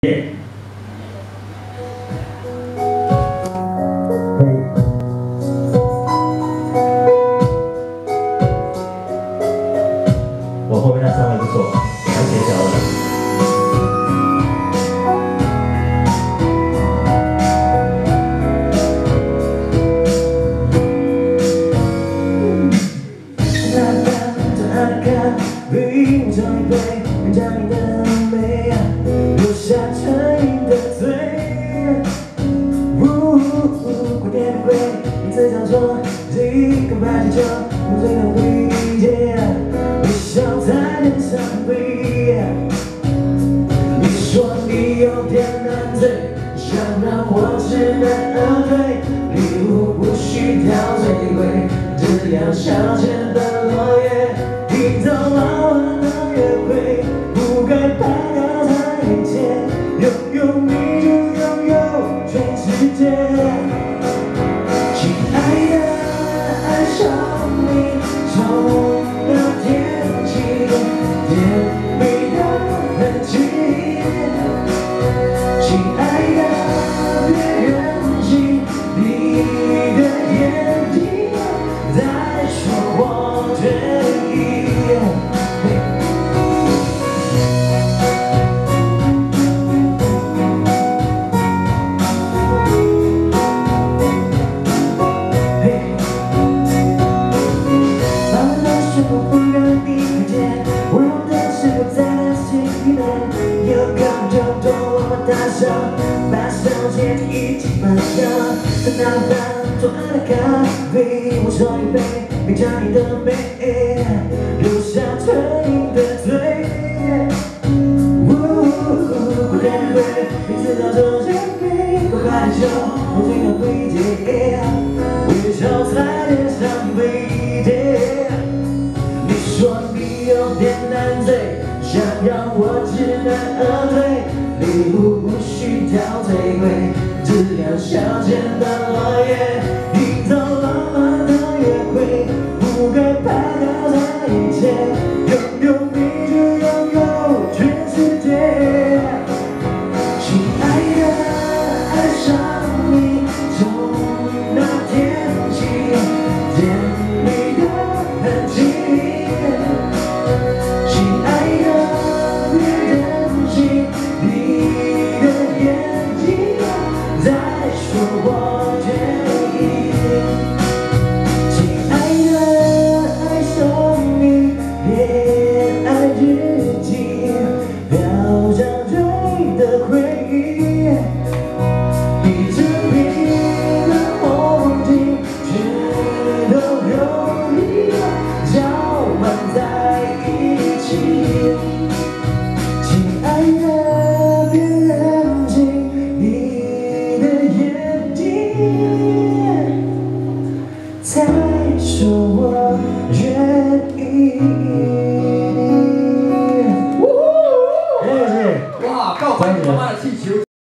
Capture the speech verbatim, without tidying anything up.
耶！我后面那三位不错，蛮协调的。 冰上一杯，人家你的美，留下成瘾的醉。呜呜，快点归，名字叫做一个白气球，我最能理解，微笑在脸上飞。你说你有点难醉，想让我知难而退，礼物不需挑最贵，只要小钱的落叶。 一到老晚的约会，不该排到台阶，拥有你就拥有全世界。亲爱的，爱上你，从那天起，甜蜜的痕迹。亲爱的，别任性，你的眼睛在说我愿意。 我不让你看见，温柔的时候在那心里面，有空就多我们大手，把手牵一起分享。在那饭做爱的咖啡，我冲一杯，品尝你的美，留下成瘾的醉。不然会每次到这间杯，我把你酒，我最能理解，微笑在脸上飞跌。 说你有点难醉，想让我知难而退，礼物不需挑最贵，只要小钱的落叶，营造浪漫的约会，不该排到台阶，拥有你就拥有全世界。亲爱的，爱上你，从那天起，甜蜜的痕迹。 再说我愿意。哇，告白你妈妈的气球。